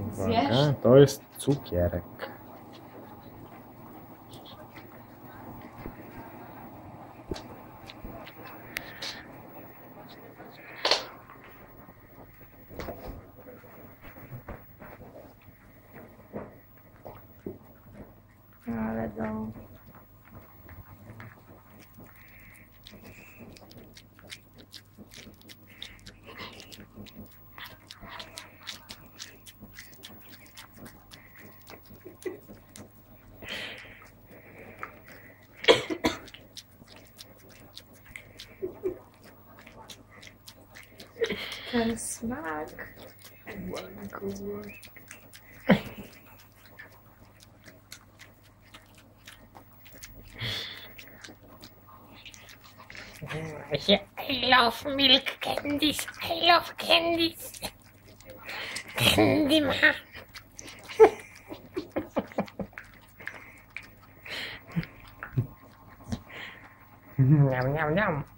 Uwaga, to jest cukierek. Ale do... Ten smak. I love milk candies. I love candies. Candy man. Nham nham nham.